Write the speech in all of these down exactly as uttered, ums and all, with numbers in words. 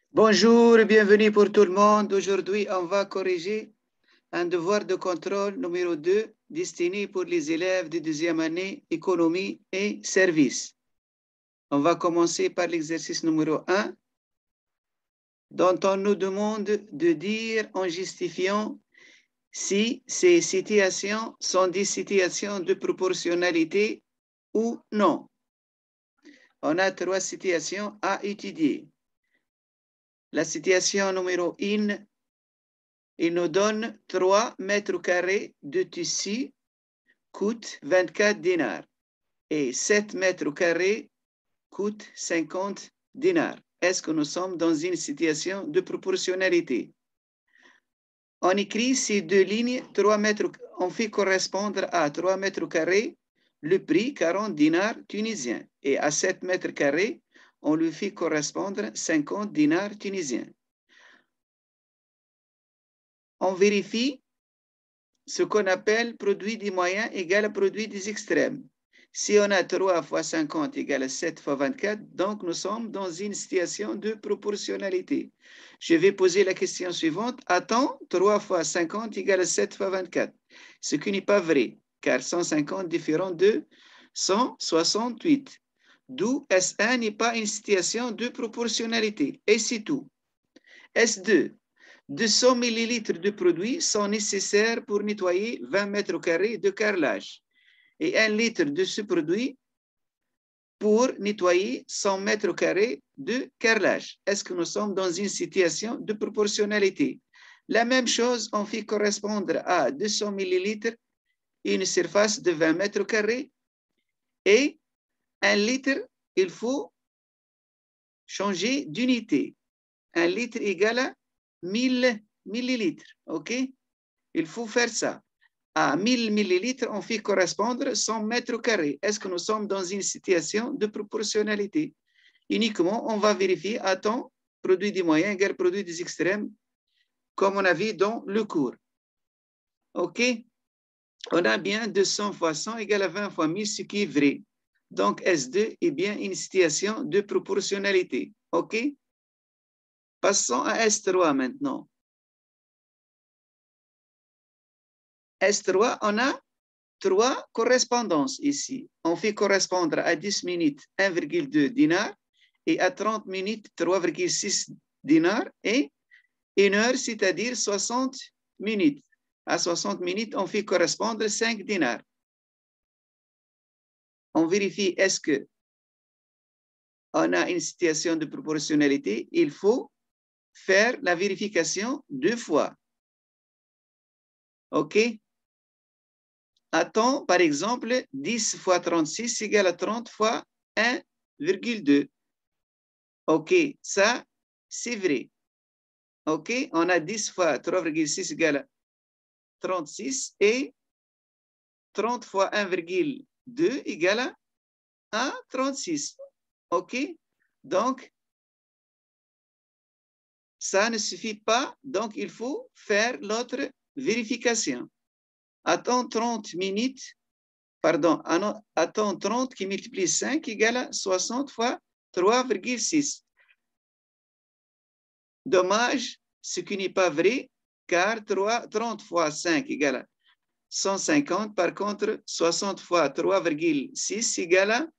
Bonjour et bienvenue pour tout le monde. Aujourd'hui, on va corriger un devoir de contrôle numéro deux destiné pour les élèves de deuxième année économie et services. On va commencer par l'exercice numéro un, dont on nous demande de dire en justifiant si ces situations sont des situations de proportionnalité ou non. On a trois situations à étudier. La situation numéro un, il nous donne trois mètres carrés de tissu coûte vingt-quatre dinars et sept mètres carrés coûte cinquante dinars. Est-ce que nous sommes dans une situation de proportionnalité? On écrit ces deux lignes, trois mètres, on fait correspondre à trois mètres carrés le prix quarante dinars tunisiens et à sept mètres carrés, on lui fait correspondre cinquante dinars tunisiens. On vérifie ce qu'on appelle produit des moyens égale à produit des extrêmes. Si on a trois fois cinquante égale à sept fois vingt-quatre, donc nous sommes dans une situation de proportionnalité. Je vais poser la question suivante. A-t-on trois fois cinquante égale à sept fois vingt-quatre? Ce qui n'est pas vrai, car cent cinquante différent de cent soixante-huit. D'où S un n'est pas une situation de proportionnalité. Et c'est tout. S deux. deux cents millilitres de produits sont nécessaires pour nettoyer vingt mètres carrés de carrelage et un litre de ce produit pour nettoyer cent mètres carrés de carrelage. Est-ce que nous sommes dans une situation de proportionnalité? La même chose, on fait correspondre à deux cents millilitres une surface de vingt mètres carrés et un litre, il faut changer d'unité. Un litre égale à mille millilitres, ok? Il faut faire ça. À mille millilitres, on fait correspondre cent mètres carrés. Est-ce que nous sommes dans une situation de proportionnalité? Uniquement, on va vérifier, a-t-on produit des moyens égale produit des extrêmes, comme on a vu dans le cours. Ok? On a bien deux cents fois cent égale à vingt fois mille, ce qui est vrai. Donc, S deux est bien une situation de proportionnalité. Ok? Passons à S trois maintenant. S trois, on a trois correspondances ici. On fait correspondre à dix minutes un virgule deux dinars et à trente minutes trois virgule six dinars et une heure, c'est-à-dire soixante minutes. À soixante minutes, on fait correspondre cinq dinars. On vérifie est-ce que on a une situation de proportionnalité. Il faut faire la vérification deux fois. OK? A-t-on, par exemple, dix fois trente-six égale à trente fois un virgule deux? OK, ça, c'est vrai. OK, on a dix fois trois virgule six égale à trente-six et trente fois un virgule deux égale à trente-six. OK, donc, ça ne suffit pas, donc il faut faire l'autre vérification. A-t-on trente minutes, pardon, a-t-on trente qui multiplie cinq égale à soixante fois trois virgule six? Dommage, ce qui n'est pas vrai, car trente fois cinq égale à cent cinquante. Par contre, soixante fois trois virgule six égale à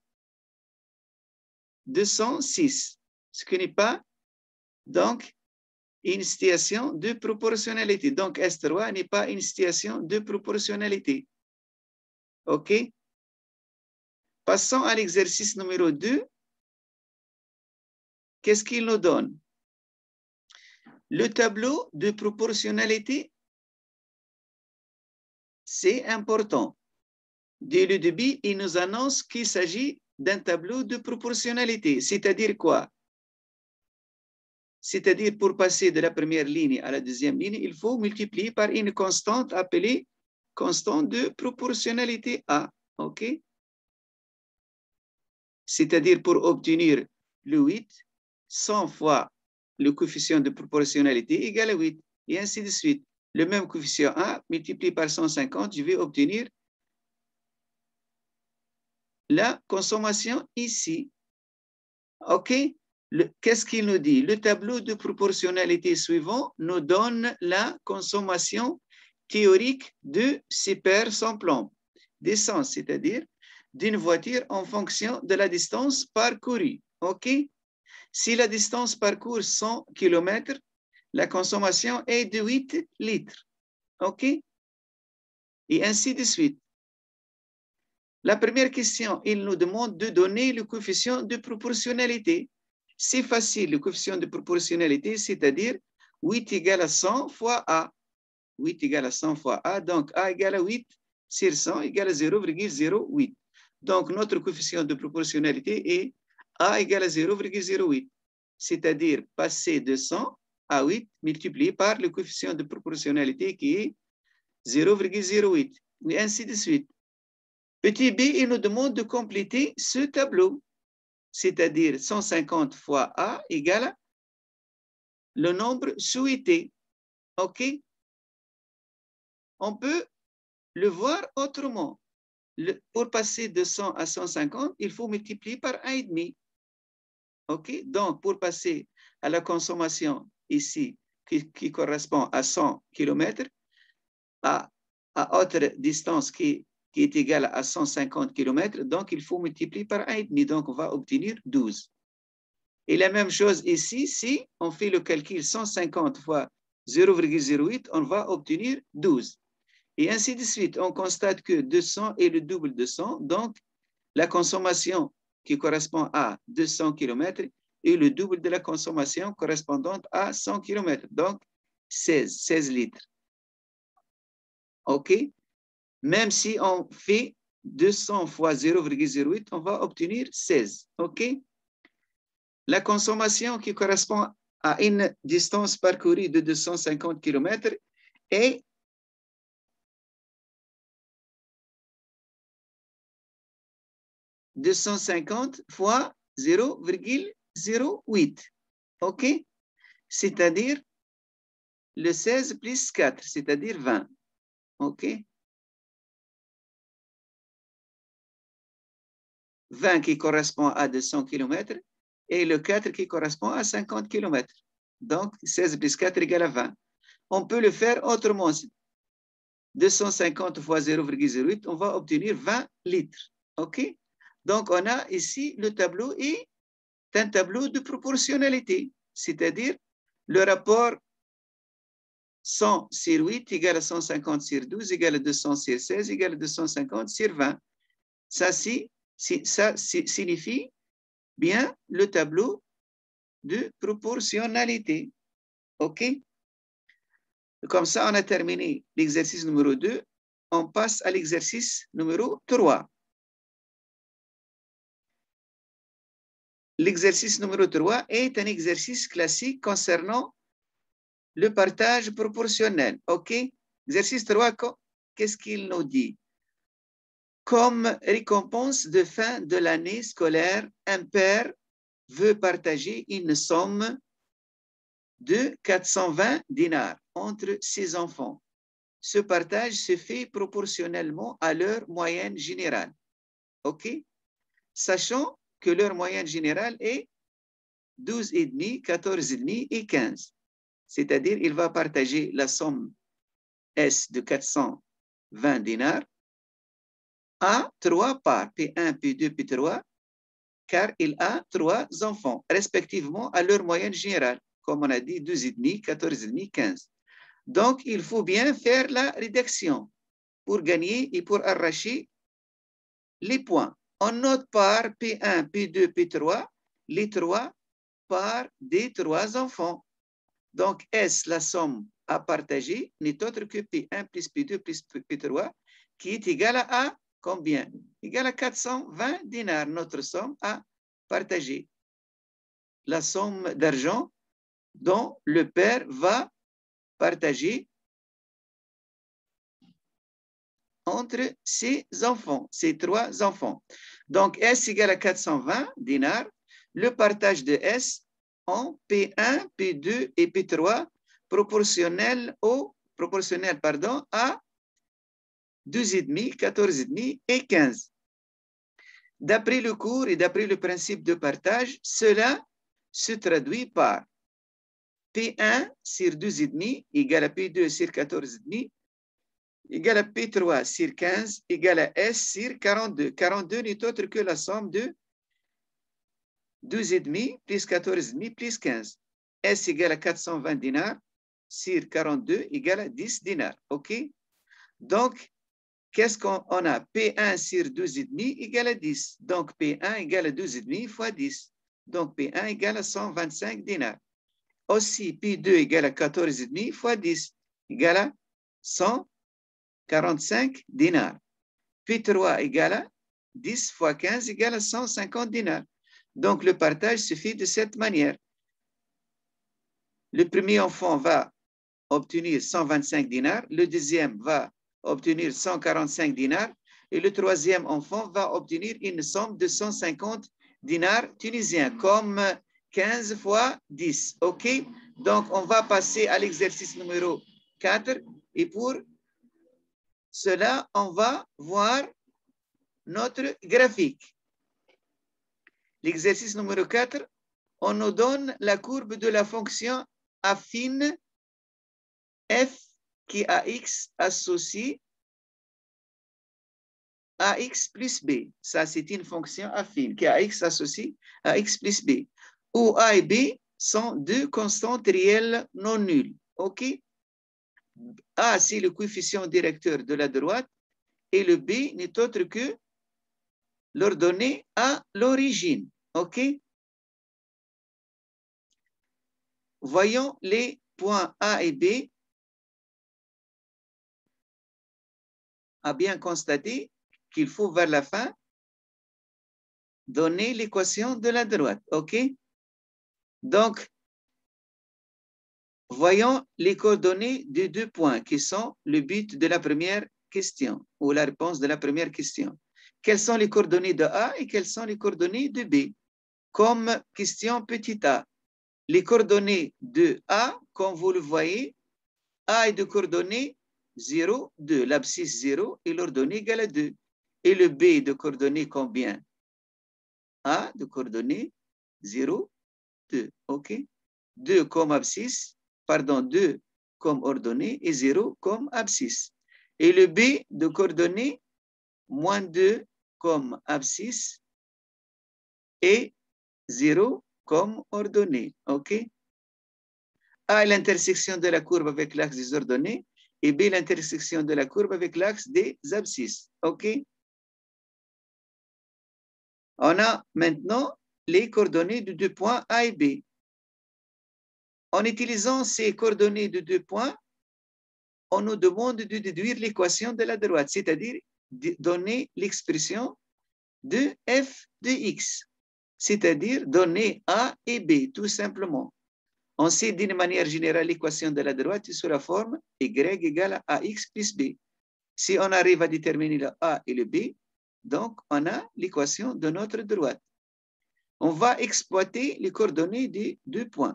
deux cent six. Ce qui n'est pas, donc, une situation de proportionnalité. Donc, S trois n'est pas une situation de proportionnalité. OK? Passons à l'exercice numéro deux. Qu'est-ce qu'il nous donne? Le tableau de proportionnalité, c'est important. Dès le début, il nous annonce qu'il s'agit d'un tableau de proportionnalité. C'est-à-dire quoi? C'est-à-dire pour passer de la première ligne à la deuxième ligne, il faut multiplier par une constante appelée constante de proportionnalité A. OK? C'est-à-dire pour obtenir le huit, cent fois le coefficient de proportionnalité égale à huit, et ainsi de suite. Le même coefficient A multiplié par cent cinquante, je vais obtenir la consommation ici. OK? Qu'est-ce qu'il nous dit? Le tableau de proportionnalité suivant nous donne la consommation théorique de super sans plomb d'essence, c'est-à-dire d'une voiture en fonction de la distance parcourue. OK? Si la distance parcourt cent kilomètres, la consommation est de huit litres. OK? Et ainsi de suite. La première question, il nous demande de donner le coefficient de proportionnalité. C'est facile, le coefficient de proportionnalité, c'est-à-dire huit égale à cent fois A. huit égale à cent fois A, donc A égale à huit sur cent égale à zéro virgule zéro huit. Donc, notre coefficient de proportionnalité est A égale à zéro virgule zéro huit, c'est-à-dire passer de cent à huit multiplié par le coefficient de proportionnalité qui est zéro virgule zéro huit, et ainsi de suite. Petit b, il nous demande de compléter ce tableau, c'est-à-dire cent cinquante fois A égale le nombre souhaité. OK? On peut le voir autrement. Le, pour passer de cent à cent cinquante, il faut multiplier par un virgule cinq. OK? Donc, pour passer à la consommation ici, qui, qui correspond à cent kilomètres, à, à autre distance qui, qui est égale à cent cinquante kilomètres, donc il faut multiplier par un virgule cinq. Donc, on va obtenir douze. Et la même chose ici, si on fait le calcul cent cinquante fois zéro virgule zéro huit, on va obtenir douze. Et ainsi de suite, on constate que deux cents est le double de cent, donc la consommation qui correspond à deux cents kilomètres est le double de la consommation correspondante à cent kilomètres, donc seize, seize litres. OK? Même si on fait deux cents fois zéro virgule zéro huit, on va obtenir seize. OK? La consommation qui correspond à une distance parcourue de deux cent cinquante kilomètres est deux cent cinquante fois zéro virgule zéro huit. OK? C'est-à-dire le seize plus quatre, c'est-à-dire vingt. OK? vingt qui correspond à deux cents kilomètres et le quatre qui correspond à cinquante kilomètres. Donc, seize plus quatre égale à vingt. On peut le faire autrement. deux cent cinquante fois zéro virgule zéro huit, on va obtenir vingt litres. OK? Donc, on a ici le tableau est un tableau de proportionnalité, c'est-à-dire le rapport cent sur huit égale à cent cinquante sur douze égale à deux cents sur seize égale à deux cent cinquante sur vingt. Ça, si, si, ça si, signifie bien le tableau de proportionnalité. OK? Comme ça, on a terminé l'exercice numéro deux. On passe à l'exercice numéro trois. L'exercice numéro trois est un exercice classique concernant le partage proportionnel. OK? Exercice trois, qu'est-ce qu'il nous dit? Comme récompense de fin de l'année scolaire, un père veut partager une somme de quatre cent vingt dinars entre ses enfants. Ce partage se fait proportionnellement à leur moyenne générale. OK? Sachant que leur moyenne générale est douze virgule cinq, quatorze virgule cinq et quinze. C'est-à-dire, il va partager la somme S de quatre cent vingt dinars à trois parts, P un, P deux, P trois, car il a trois enfants, respectivement à leur moyenne générale, comme on a dit, douze virgule cinq, quatorze virgule cinq, quinze. Donc, il faut bien faire la rédaction pour gagner et pour arracher les points. On note par P un, P deux, P trois, les trois parts des trois enfants. Donc, S, la somme à partager, n'est autre que P un plus P deux plus P trois, qui est égal à combien? Égal à quatre cent vingt dinars, notre somme à partager. La somme d'argent dont le père va partager entre ses enfants, ses trois enfants. Donc, S égale à quatre cent vingt dinars. Le partage de S en P un, P deux et P trois proportionnel, au, proportionnel pardon, à douze virgule cinq, quatorze virgule cinq et quinze. D'après le cours et d'après le principe de partage, cela se traduit par P un sur douze virgule cinq égale à P deux sur quatorze virgule cinq égale à P trois sur quinze égale à S sur quarante-deux. quarante-deux n'est autre que la somme de douze virgule cinq plus quatorze virgule cinq plus quinze. S égale à quatre cent vingt dinars sur quarante-deux égale à dix dinars. OK? Donc, qu'est-ce qu'on a? P un sur douze virgule cinq égale à dix. Donc, P un égale à douze virgule cinq fois dix. Donc, P un égale à cent vingt-cinq dinars. Aussi, P deux égale à quatorze virgule cinq fois dix égale à cent quarante-cinq dinars. P trois égale à dix fois quinze égale à cent cinquante dinars. Donc, le partage se fait de cette manière. Le premier enfant va obtenir cent vingt-cinq dinars, le deuxième va obtenir cent quarante-cinq dinars et le troisième enfant va obtenir une somme de cent cinquante dinars tunisiens, comme quinze fois dix. OK? Donc, on va passer à l'exercice numéro quatre et pour cela, on va voir notre graphique. L'exercice numéro quatre, on nous donne la courbe de la fonction affine f qui a x associé à x plus b. Ça, c'est une fonction affine qui a x associé à x plus b, où a et b sont deux constantes réelles non nulles. OK? A, c'est le coefficient directeur de la droite et le b n'est autre que l'ordonnée à l'origine. OK? Voyons les points A et B. A bien constaté qu'il faut vers la fin donner l'équation de la droite. OK? Donc, voyons les coordonnées des deux points qui sont le but de la première question ou la réponse de la première question. Quelles sont les coordonnées de A et quelles sont les coordonnées de B? Comme question petit a, les coordonnées de A, comme vous le voyez, A est de coordonnées zéro, deux, l'abscisse zéro et l'ordonnée égale à deux. Et le B est de coordonnées combien? A de coordonnées zéro, deux. OK? deux comme abscisse, pardon, deux comme ordonnée et zéro comme abscisse. Et le B de coordonnées moins deux comme abscisse et zéro comme ordonnée. OK? A est l'intersection de la courbe avec l'axe des ordonnées et B l'intersection de la courbe avec l'axe des abscisses. OK? On a maintenant les coordonnées de deux points A et B. En utilisant ces coordonnées de deux points, on nous demande de déduire l'équation de la droite, c'est-à-dire de donner l'expression de f de x, c'est-à-dire donner A et B, tout simplement. On sait d'une manière générale l'équation de la droite sous la forme y égale à ax plus b. Si on arrive à déterminer le A et le B, donc on a l'équation de notre droite. On va exploiter les coordonnées des deux points.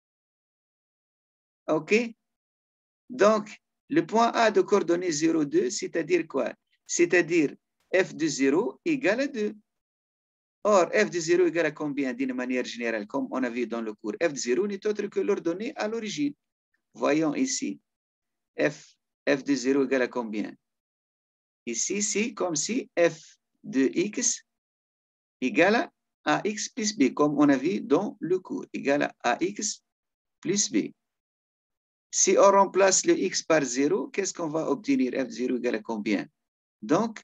OK? Donc, le point A de coordonnées zéro, deux, c'est-à-dire quoi? C'est-à-dire f de zéro égale à deux. Or, f de zéro égale à combien d'une manière générale, comme on a vu dans le cours? F de zéro n'est autre que l'ordonnée à l'origine. Voyons ici. F, f de zéro égale à combien? Ici, c'est comme si f de x égale à ax plus b, comme on a vu dans le cours, égale à ax plus b. Si on remplace le x par zéro, qu'est-ce qu'on va obtenir? F de zéro égale à combien? Donc,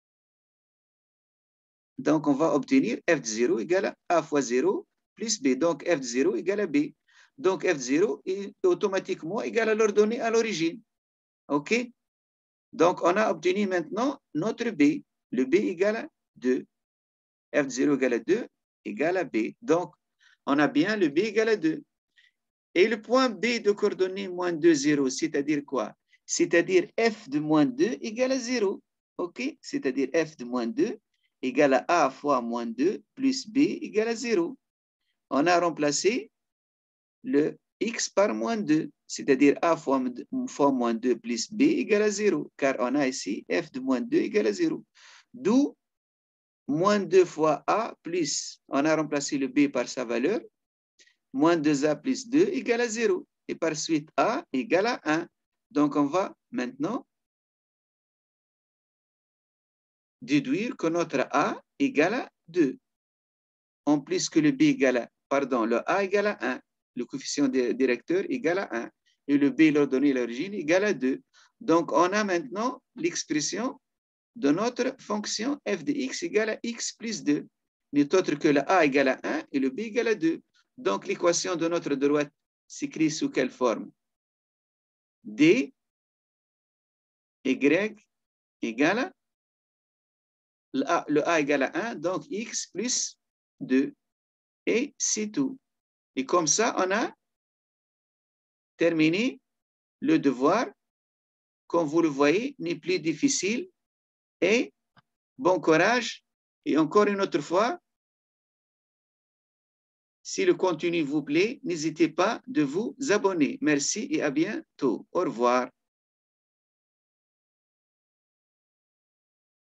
donc, on va obtenir f de zéro égale à a fois zéro plus b. Donc, f de zéro égale à b. Donc, f de zéro est automatiquement égal à l'ordonnée à l'origine. OK? Donc, on a obtenu maintenant notre b. Le b égale à deux. F de zéro égale à deux égale à b. Donc, on a bien le b égale à deux. Et le point b de coordonnée moins deux, zéro, c'est-à-dire quoi? C'est-à-dire f de moins deux égale à zéro. OK? C'est-à-dire f de moins deux égale à a fois moins deux plus b égale à zéro. On a remplacé le x par moins deux, c'est-à-dire a fois, fois moins deux plus b égale à zéro, car on a ici f de moins deux égale à zéro. D'où moins deux fois a plus, on a remplacé le b par sa valeur, Moins deux a plus deux égale à zéro. Et par suite, a égale à un. Donc, on va maintenant déduire que notre a égale à deux. En plus que le b égale à, pardon, le a égale à un. Le coefficient directeur égale à un. Et le b, l'ordonnée et l'origine, égale à deux. Donc, on a maintenant l'expression de notre fonction f de x égale à x plus deux. N'est autre que le a égale à un et le b égale à deux. Donc, l'équation de notre droite s'écrit sous quelle forme? D, y égale à le a, le a égale à un, donc x plus deux. Et c'est tout. Et comme ça, on a terminé le devoir. Comme vous le voyez, n'est plus difficile. Et bon courage. Et encore une autre fois, si le contenu vous plaît, n'hésitez pas de vous abonner. Merci et à bientôt. Au revoir.